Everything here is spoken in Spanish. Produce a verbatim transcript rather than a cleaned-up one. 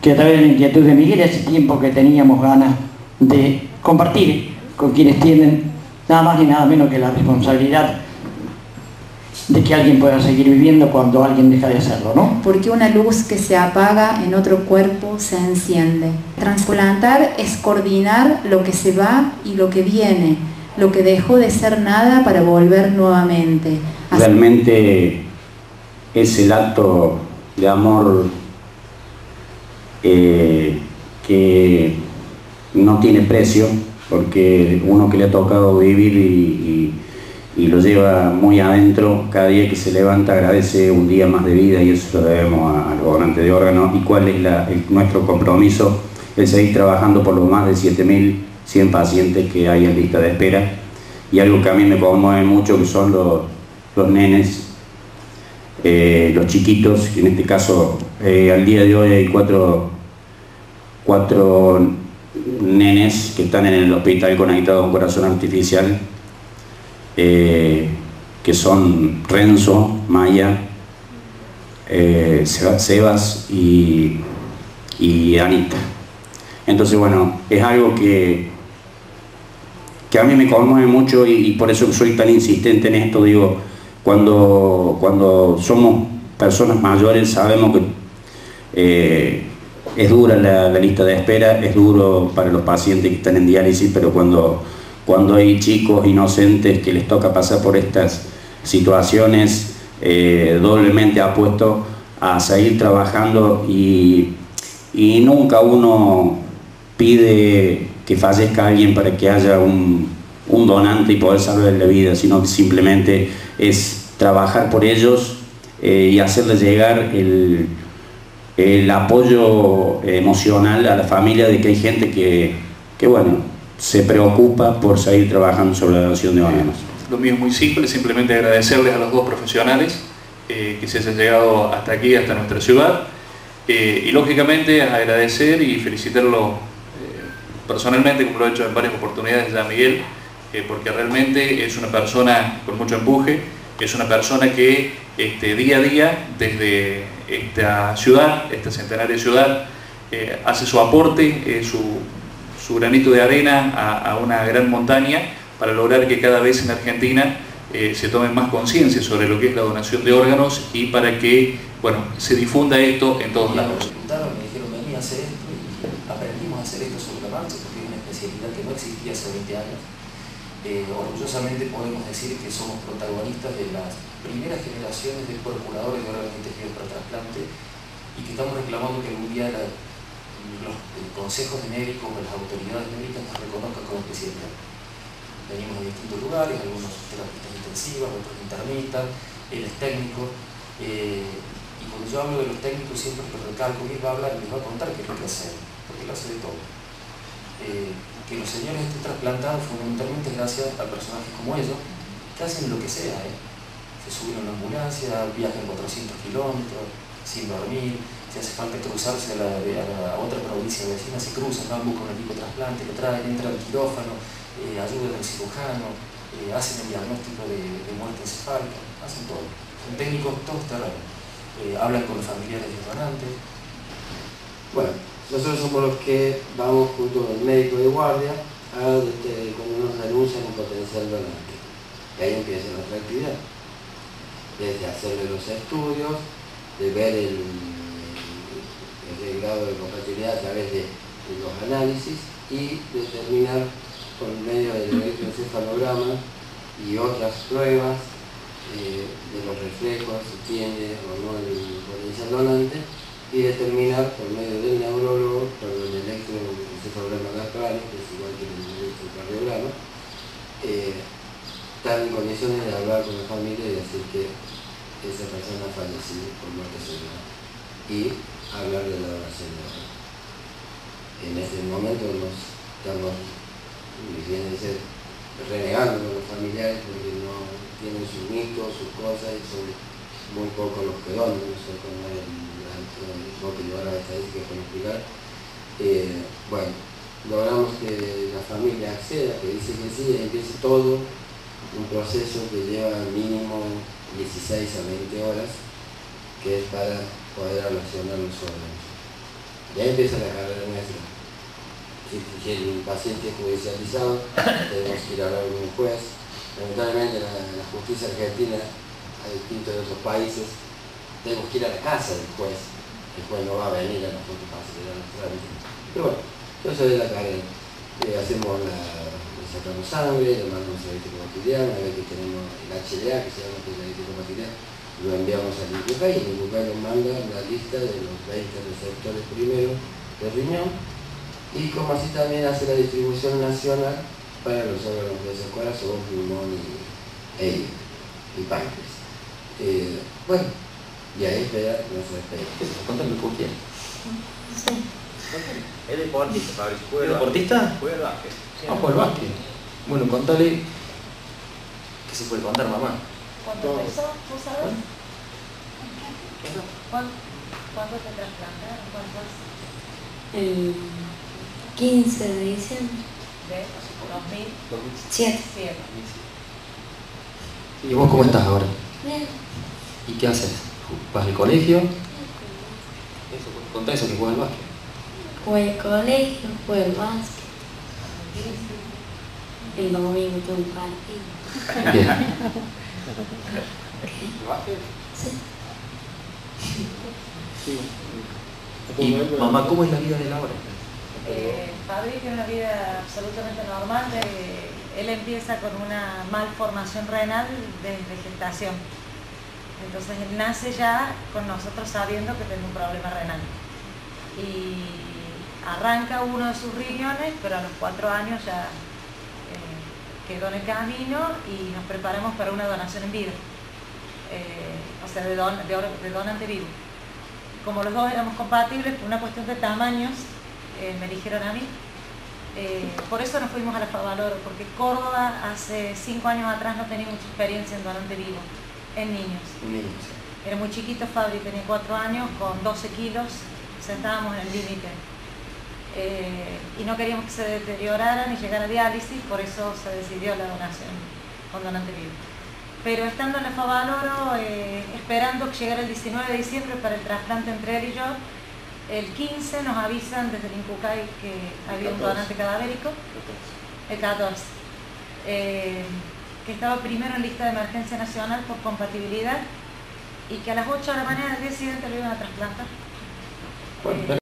que a través de la inquietud de Miguel, ese tiempo que teníamos ganas de compartir con quienes tienen nada más ni nada menos que la responsabilidad de que alguien pueda seguir viviendo cuando alguien deja de hacerlo, ¿no? Porque una luz que se apaga en otro cuerpo se enciende. Transplantar es coordinar lo que se va y lo que viene, lo que dejó de ser nada para volver nuevamente. Así... Realmente es el acto de amor eh, que no tiene precio, porque uno que le ha tocado vivir y, y, y lo lleva muy adentro, cada día que se levanta agradece un día más de vida, y eso lo debemos a, a los donantes de órganos. ¿Y cuál es la, el, nuestro compromiso? El seguir trabajando por los más de siete mil cien pacientes que hay en lista de espera. Y algo que a mí me conmueve mucho, que son los, los nenes, eh, los chiquitos, en este caso eh, al día de hoy hay cuatro, cuatro nenes que están en el hospital conectados a un corazón artificial, eh, que son Renzo, Maya, eh, Sebas y, y Anita. Entonces, bueno, es algo que, que a mí me conmueve mucho, y, y por eso soy tan insistente en esto. Digo, cuando, cuando somos personas mayores sabemos que eh, es dura la, la lista de espera, es duro para los pacientes que están en diálisis, pero cuando, cuando hay chicos inocentes que les toca pasar por estas situaciones, eh, doblemente apuesto a seguir trabajando, y, y nunca uno pide que fallezca alguien para que haya un, un donante y poder salvarle la vida, sino que simplemente es trabajar por ellos eh, y hacerles llegar el el apoyo emocional a la familia de que hay gente que, que bueno, se preocupa por seguir trabajando sobre la donación de órganos. Lo mío es muy simple, simplemente agradecerles a los dos profesionales eh, que se hayan llegado hasta aquí, hasta nuestra ciudad, eh, y lógicamente agradecer y felicitarlo eh, personalmente, como lo he hecho en varias oportunidades ya a Miguel, eh, porque realmente es una persona con mucho empuje, es una persona que este, día a día, desde esta ciudad, esta centenaria ciudad, eh, hace su aporte, eh, su, su granito de arena a, a una gran montaña para lograr que cada vez en Argentina eh, se tome más conciencia sobre lo que es la donación de órganos, y para que, bueno, se difunda esto en todos lados. Me dijeron, vení a hacer esto, y aprendimos a hacer esto sobre la marcha, porque es una especialidad que no existía hace veinte años. Eh, orgullosamente podemos decir que somos protagonistas de las primeras generaciones de procuradores de órganos y tejidos para trasplante, y que estamos reclamando que algún día la, los consejos de médicos o las autoridades médicas nos reconozcan como especialidad. Venimos de distintos lugares, algunos terapistas intensivas, otros internistas, él es técnico, eh, y cuando yo hablo de los técnicos siempre lo recalco, y él va a hablar y les va a contar qué es lo que hace, porque él hace de todo. Eh, que los señores estén trasplantados fundamentalmente gracias a personajes como ellos, que hacen lo que sea, ¿eh? Se suben a una ambulancia, viajan cuatrocientos kilómetros sin dormir, si hace falta cruzarse a la, a la otra provincia vecina, se cruzan, van, buscan un equipo de trasplante, lo traen, entran al quirófano, eh, ayudan al cirujano, eh, hacen el diagnóstico de, de muerte encefálica, hacen todo. Son técnicos todos terrenos, eh, hablan con los familiares de los donantes. Bueno, nosotros somos los que vamos junto con el médico de guardia a este, cuando nos anuncian un potencial donante. Y ahí empieza nuestra actividad. Desde hacerle los estudios, de ver el, el, el grado de compatibilidad a través de, de los análisis, y determinar por medio del electroencefalograma y otras pruebas eh, de los reflejos si tiene o no el potencial donante, y determinar por medio del neurólogo, por el electroencefalograma lateral, que es igual que el electrocardiograma, eh, estar en condiciones de hablar con la familia y decir que esa persona ha fallecido por muerte cerebral, y hablar de la donación de órganos. En este momento nos estamos, viene de ser, renegando con los familiares porque no tienen sus mitos, sus cosas, y son muy pocos los que donan, no sé cómo es el no que llevar a la estadística para explicar. Eh, bueno, logramos que la familia acceda, que dice que sí, y empieza todo un proceso que lleva mínimo dieciséis a veinte horas, que es para poder relacionar los órganos. Y ahí empieza la carrera nuestra. Si, si el paciente es judicializado, tenemos que ir a hablar con un juez. Lamentablemente la, la justicia argentina, a distinto de otros países, tenemos que ir a la casa del juez. El juez no va a venir a nosotros para acelerar los trámites. Pero bueno, todo eso es la carrera. Eh, hacemos la, le sacamos sangre, le mandamos el analítico material, una vez que tenemos el H L A, que se llama el analítico material, lo enviamos al INCUCAI y el INCUCAI nos manda la lista de los veinte receptores primero de riñón, y como así también hace la distribución nacional para los órganos de ese corazón, pulmón y, e, y páncreas. Eh, bueno, y ahí espera nuestra experiencia. Cuéntame por quién. Sí. Es deportista, Fabricio. ¿Es deportista? Juega al básquet. Ah, juega al básquet. Bueno, contale. ¿Qué se puede contar, mamá? ¿Cuándo empezó? ¿Tú sabes? ¿Cuándo, ¿Cuándo te trasplantaron? ¿Cuándo es? El quince de diciembre. ¿De dos mil Siete. siete? ¿Y vos cómo estás ahora? Bien. ¿Y qué haces? ¿Vas al colegio? Eso, contá eso, que juegas al básquet. Fue al colegio, fue al básquet. El domingo tuve un partido. Bien. ¿El básquet? Sí. Y mamá, ¿cómo es la vida de Laura? Eh, Fabri tiene una vida absolutamente normal. De, él empieza con una malformación renal desde gestación. Entonces él nace ya con nosotros sabiendo que tiene un problema renal. Y arranca uno de sus riñones, pero a los cuatro años ya eh, quedó en el camino y nos preparamos para una donación en vida. Eh, o sea, de, don, de, de donante vivo. Como los dos éramos compatibles, por una cuestión de tamaños, eh, me dijeron a mí. Eh, por eso nos fuimos a la Favaloro, porque Córdoba hace cinco años atrás no tenía mucha experiencia en donante vivo, en niños. Niños. Era muy chiquito, Fabri tenía cuatro años, con doce kilos, o sea, estábamos en el límite. Eh, y no queríamos que se deterioraran y llegara a diálisis, por eso se decidió la donación con donante vivo. Pero estando en la Favaloro, eh, esperando que llegara el diecinueve de diciembre para el trasplante entre él y yo, el quince nos avisan desde el INCUCAI que había un donante cadavérico, el catorce, eh, que estaba primero en lista de emergencia nacional por compatibilidad y que a las ocho de la mañana del día siguiente lo iban a trasplantar. Bueno,